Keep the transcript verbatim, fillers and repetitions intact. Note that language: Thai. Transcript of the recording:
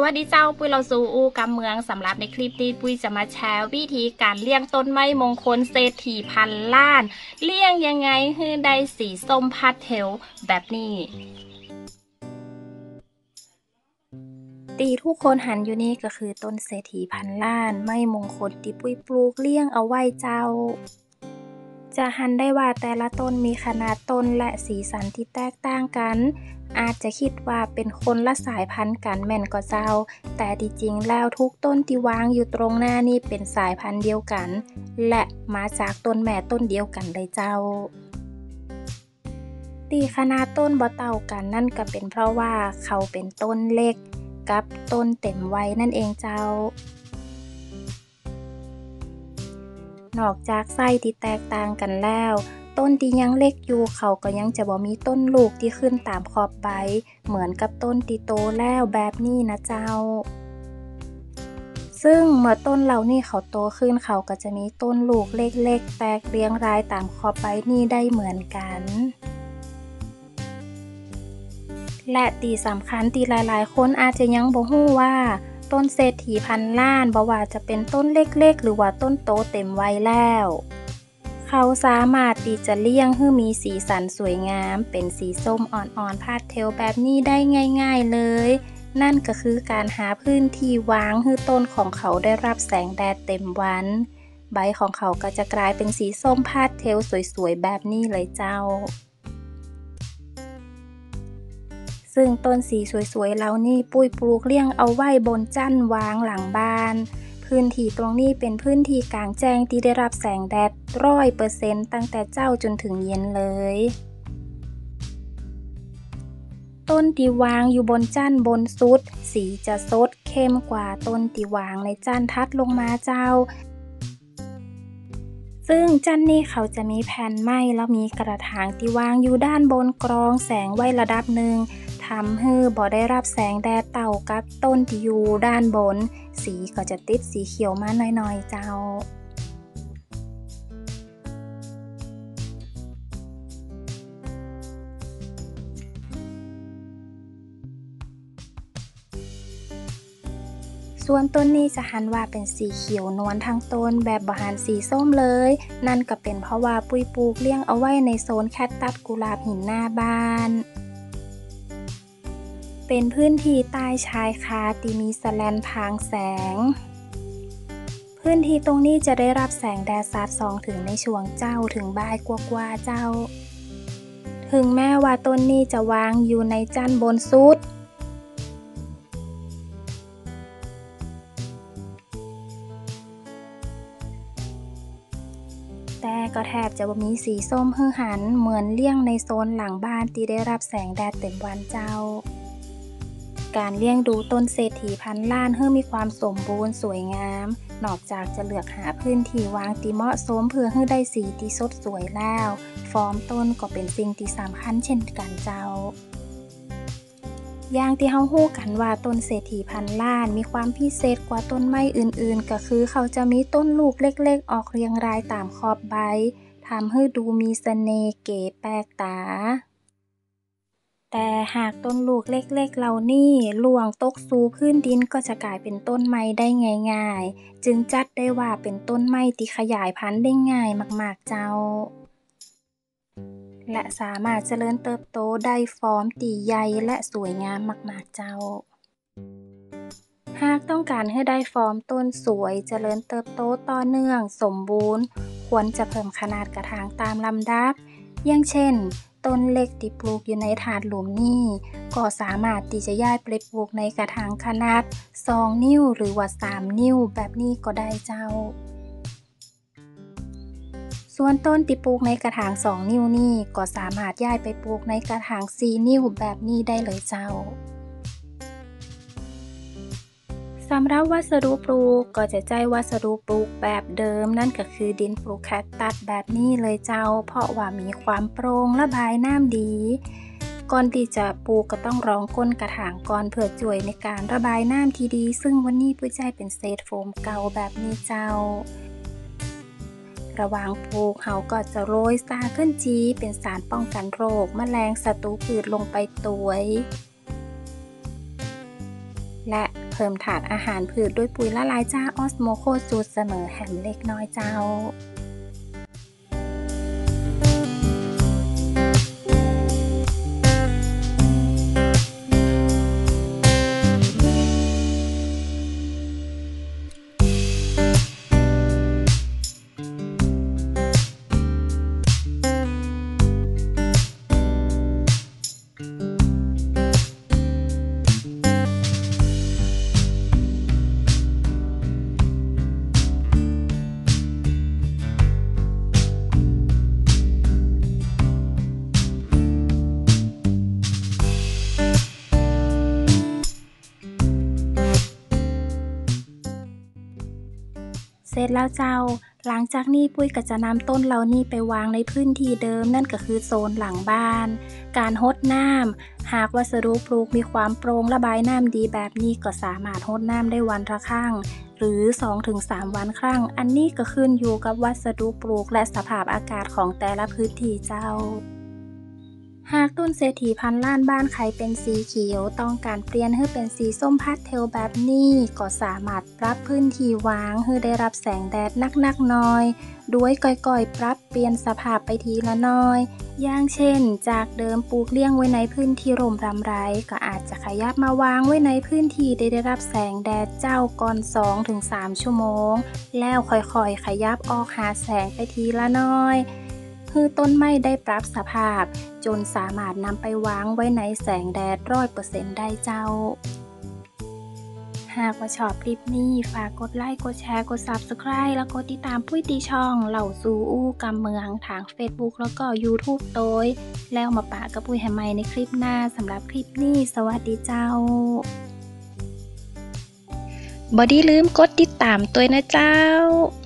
วัสดีเจ้าปุ้ยเราสู่อูกำเมืองสำหรับในคลิปนี้ปุ้ยจะมาแชร์วิธีการเลี้ยงต้นไม้มงคลเศรษฐีพันล้านเลี้ยงยังไงให้ได้สีส้มพาสเทลแบบนี้ตีทุกคนหันอยู่นี่ก็คือต้นเศรษฐีพันล้านไม้มงคลที่ปุ้ยปลูกเลี้ยงเอาไว้เจ้าจะหันได้ว่าแต่ละต้นมีขนาดต้นและสีสันที่แตกต่างกันอาจจะคิดว่าเป็นคนละสายพันธุ์กันแม่นก็เจ้าแต่ที่จริงแล้วทุกต้นที่วางอยู่ตรงหน้านี่เป็นสายพันธุ์เดียวกันและมาจากต้นแม่ต้นเดียวกันเลยเจ้าตีขนาดต้นบ่เต่ากันนั่นก็เป็นเพราะว่าเขาเป็นต้นเล็กกับต้นเต็มวัยนั่นเองเจ้านอกจากไส้ที่แตกต่างกันแล้วต้นที่ยังเล็กอยู่เขาก็ยังจะบ่มีต้นลูกที่ขึ้นตามขอบใบเหมือนกับต้นที่โตแล้วแบบนี้นะเจ้าซึ่งเมื่อต้นเหล่านี้เขาโตขึ้นเขาก็จะมีต้นลูกเล็กๆแตกเรียงรายตามขอบใบนี้ได้เหมือนกันและตีสำคัญที่หลายๆคนอาจจะยังบ่ฮู้ว่าต้นเศรษฐีพันล้านบ่ว่าจะเป็นต้นเล็กๆหรือว่าต้นโตเต็มวัยแล้วเขาสามารถที่จะเลี้ยงให้มีสีสันสวยงามเป็นสีส้มอ่อนๆพาสเทลแบบนี้ได้ง่ายๆเลยนั่นก็คือการหาพื้นที่วางให้ต้นของเขาได้รับแสงแดดเต็มวันใบของเขาก็จะกลายเป็นสีส้มพาสเทลสวยๆแบบนี้เลยเจ้าซึ่งต้นสีสวยๆเหล่านี้ปุ้ยปลูกเลี้ยงเอาไว้บนจั่นวางหลังบ้านพื้นที่ตรงนี้เป็นพื้นที่กลางแจ้งที่ได้รับแสงแดด ร้อยเปอร์เซ็นต์ ตั้งแต่เจ้าจนถึงเย็นเลยต้นที่วางอยู่บนจั่นบนสุดสีจะสดเข้มกว่าต้นที่วางในจั่นทัดลงมาเจ้าซึ่งจั่นนี้เขาจะมีแผ่นไม้แล้วมีกระถางที่วางอยู่ด้านบนกรองแสงไว้ระดับหนึ่งทำให้บ่ได้รับแสงแดดเต่ากับต้นที่อยู่ด้านบนสีก็จะติดสีเขียวมาหน่อยๆเจ้าส่วนต้นนี้จะหันว่าเป็นสีเขียวนวลทั้งต้นแบบบ่หันสีส้มเลยนั่นก็เป็นเพราะว่าปุ้ยปลูกเลี้ยงเอาไว้ในโซนแคคตัสกุหลาบหินหน้าบ้านเป็นพื้นที่ใต้ชายคาที่มีแสแลนพางแสงพื้นที่ตรงนี้จะได้รับแสงแดดสาดส่องถึงในช่วงเจ้าถึงบ่ายกว่าๆเจ้าถึงแม้ว่าต้นนี้จะวางอยู่ในจั่นบนสุดแต่ก็แทบจะบ่มีสีส้มฮือหันเหมือนเลี้ยงในโซนหลังบ้านที่ได้รับแสงแดดเต็มวันเจ้าการเลี้ยงดูต้นเศรษฐีพันล้านให้มีความสมบูรณ์สวยงามนอกจากจะเลือกหาพื้นที่วางที่เหมาะสมเพื่อให้ได้สีที่สดสวยแล้วฟอร์มต้นก็เป็นสิ่งที่สำคัญเช่นกันเจ้าอย่างที่เฮาฮู้กันว่าต้นเศรษฐีพันล้านมีความพิเศษกว่าต้นไม้อื่นๆก็คือเขาจะมีต้นลูกเล็กๆออกเรียงรายตามขอบใบทำให้ดูมีเสน่ห์เก๋แปลกตาแต่หากต้นลูกเล็กๆเหล่านี้ล่วงตกสู่พื้นดินก็จะกลายเป็นต้นไม้ได้ง่ายๆจึงจัดได้ว่าเป็นต้นไม้ที่ขยายพันธุ์ได้ง่ายมากๆเจ้าและสามารถเจริญเติบโตได้ฟอร์มที่ใหญ่และสวยงามมากๆเจ้าหากต้องการให้ได้ฟอร์มต้นสวยเจริญเติบโตต่อเนื่องสมบูรณ์ควรจะเพิ่มขนาดกระถางตามลำดับอย่างเช่นต้นเล็กที่ปลูกอยู่ในถาดหลุมนี่ก็สามารถที่จะย้ายไปปลูกในกระถางขนาดสองนิ้วหรือว่าสามนิ้วแบบนี้ก็ได้เจ้าส่วนต้นที่ปลูกในกระถางสองนิ้วนี่ก็สามารถย้ายไปปลูกในกระถางสี่นิ้วแบบนี้ได้เลยเจ้าสำหรับวัสดุปลูกก็จะใช้วัสดุปลูกแบบเดิมนั่นก็คือดินปลูกแคคตัสแบบนี้เลยเจ้าเพราะว่ามีความโปร่งระบายน้ำดีก่อนที่จะปลูกก็ต้องรองก้นกระถางก่อนเพื่อช่วยในการระบายน้ำที่ดีซึ่งวันนี้ปุ้ยใช้เป็นเศษโฟมเก่าแบบนี้เจ้าระหว่างปลูกเขาก็จะโรยซาเคิลจีเป็นสารป้องกันโรคแมลงศัตรูพืชลงไปตวยและเพิ่มถาดอาหารพืชด้วยปุ๋ยละลายจ้าออสโมโคสูตรเสมอแหมเล็กน้อยเจ้าเสร็จแล้วเจ้าหลังจากนี้ปุ้ยก็จะนำต้นเหล่านี้ไปวางในพื้นที่เดิมนั่นก็คือโซนหลังบ้านการรดน้ำหากวัสดุปลูกมีความโปร่งระบายน้ำดีแบบนี้ก็สามารถรดน้ำได้วันละครั้งหรือ สองถึงสาม วันครั้งอันนี้ก็ขึ้นอยู่กับวัสดุปลูกและสภาพอากาศของแต่ละพื้นที่เจ้าหากต้นเศรษฐีพันล้านบ้านใครเป็นสีเขียวต้องการเปลี่ยนให้เป็นสีส้มพาสเทลแบบนี้ก็สามารถปรับพื้นที่วางให้ได้รับแสงแดดนักๆน้อยด้วยก่อยๆปรับเปลี่ยนสภาพไปทีละน้อยอย่างเช่นจากเดิมปลูกเลี้ยงไว้ในพื้นที่ร่มรำไรก็อาจจะขยับมาวางไว้ในพื้นที่ได้ได้รับแสงแดดเจ้าก่อน สองถึงสาม ชั่วโมงแล้วค่อยๆขยับออกหาแสงไปทีละน้อยคือต้นไม้ได้ปรับสภาพจนสามารถนำไปวางไว้ในแสงแดด ร้อยเปอร์เซ็นต์ ได้เจ้าหากว่าชอบคลิปนี้ฝากกดไลค์กดแชร์กด ซับสไครบ์ แล้วกดติดตามปุ้ยตีช่องเหล่าซูอู้กำเมืองทาง เฟซบุ๊ก แล้วก็ ยูทูบ โดยแล้วมาปะกับปุ้ยแฮมไมในคลิปหน้าสำหรับคลิปนี้สวัสดีเจ้าบ่ได้ลืมกดติดตามตัวนะเจ้า